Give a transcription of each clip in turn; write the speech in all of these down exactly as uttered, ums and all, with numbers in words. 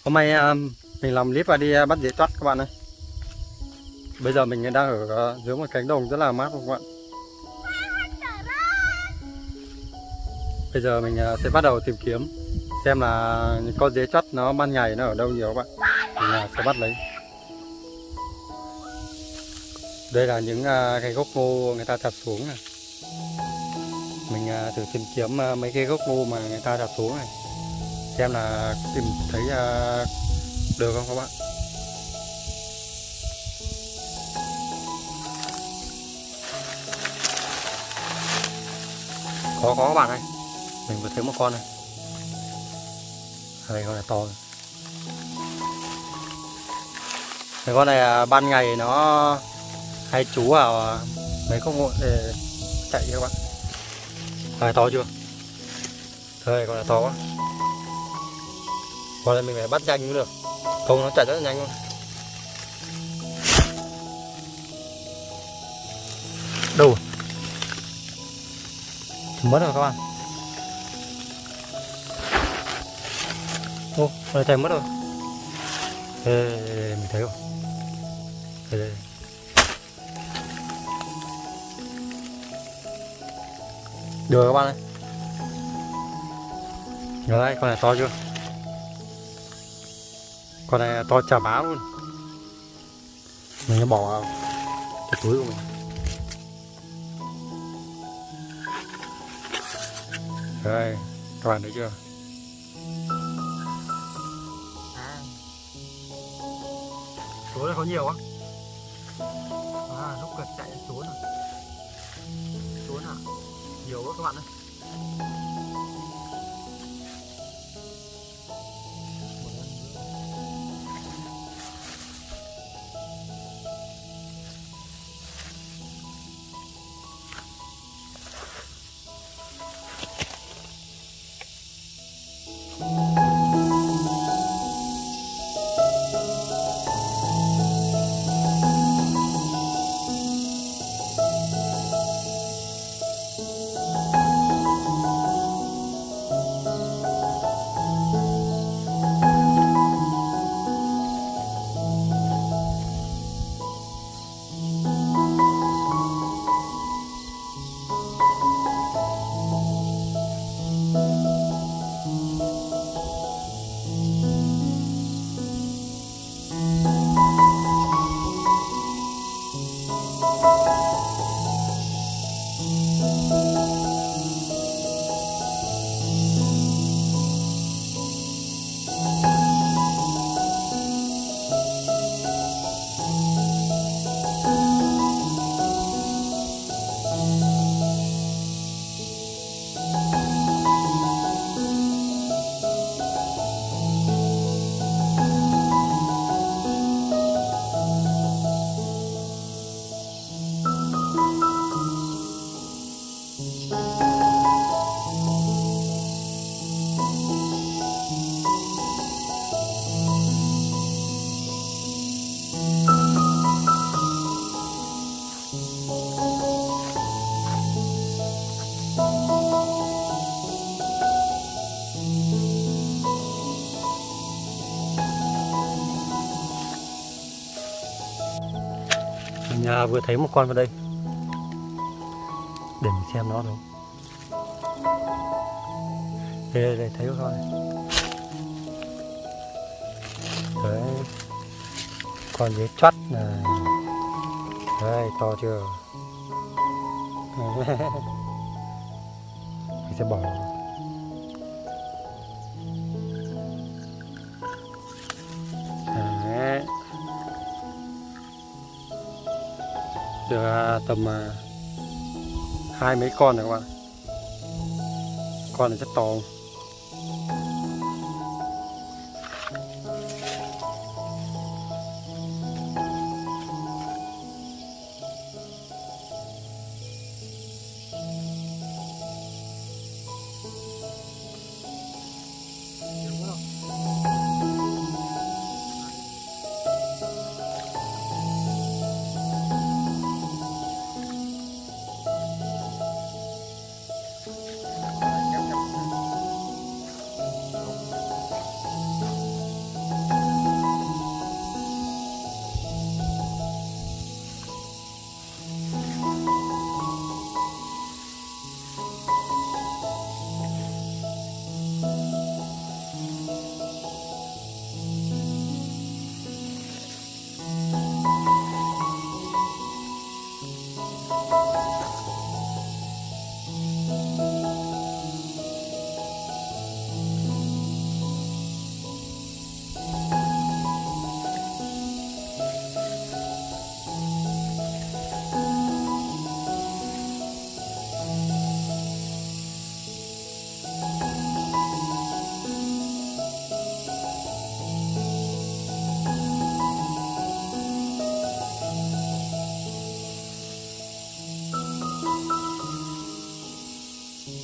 Hôm nay uh, mình làm clip và đi uh, bắt dế chót các bạn ơi. Bây giờ mình đang ở uh, dưới một cánh đồng rất là mát các bạn. Bây giờ mình uh, sẽ bắt đầu tìm kiếm xem là con dế chót nó ban ngày nó ở đâu nhiều các bạn. Mình uh, sẽ bắt lấy. Đây là những uh, cái gốc ngô người ta chặt xuống này. Mình uh, thử tìm kiếm uh, mấy cái gốc ngô mà người ta chặt xuống này, xem là tìm thấy uh, được không các bạn. Có có các bạn ơi, mình vừa thấy một con này. Đây con này to rồi. Cái con này uh, ban ngày nó hay trú vào uh, mấy con ngựa để chạy các bạn. Con này to chưa? Đây con này to quá. Con này mình phải bắt nhanh cũng được, không nó chạy rất là nhanh luôn. Đâu thì mất rồi các bạn. Ô, con này chạy mất rồi. Đây, đây, đây, đây, mình thấy rồi. Đây, đây. Được các bạn ơi. Rồi đây, con này to chưa? Con này to chà bá luôn. Mình sẽ bỏ vào cái túi của mình. Đây, các bạn thấy chưa? À, số này có nhiều quá. À, lúc cần chạy xuống rồi. Xuống à? Nhiều quá các bạn ơi. Mình à, vừa thấy một con vào đây, để mình xem nó đâu. Đây, đây, đây thấy con này. Đấy, con dế chót này. Đây, to chưa? Mình sẽ bỏ. Đấy. Được tầm hai mấy con rồi các bạn. Con này rất to.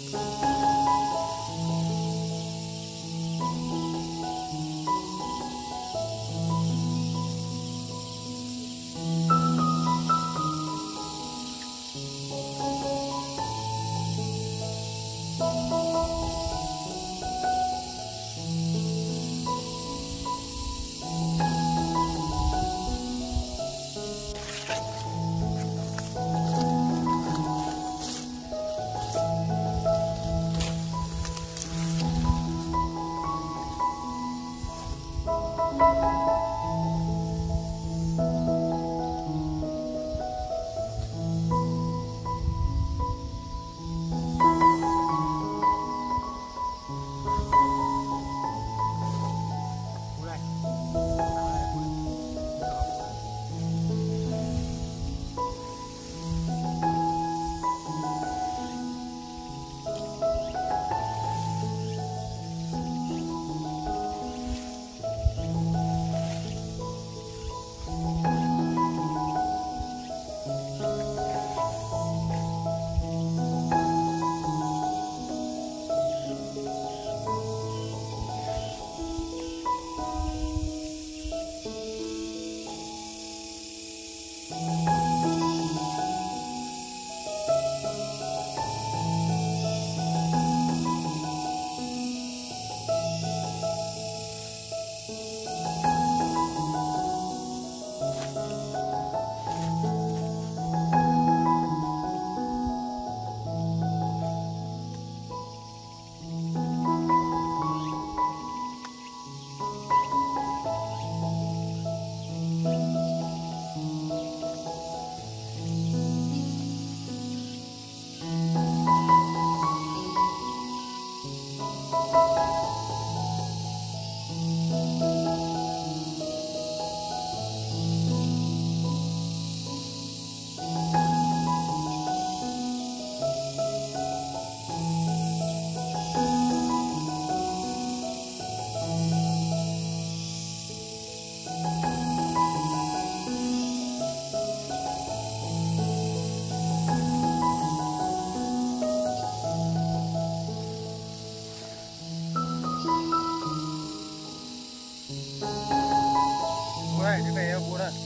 đây, cái này mua đây.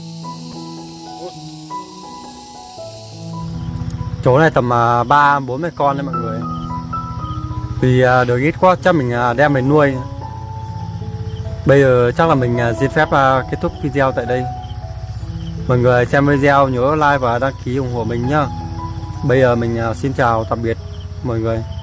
Chỗ này tầm ba bốn mươi con đấy mọi người. Vì được ít quá chắc mình đem về nuôi. Bây giờ chắc là mình xin phép kết thúc video tại đây. Mọi người xem video nhớ like và đăng ký ủng hộ mình nhá. Bây giờ mình xin chào tạm biệt mọi người.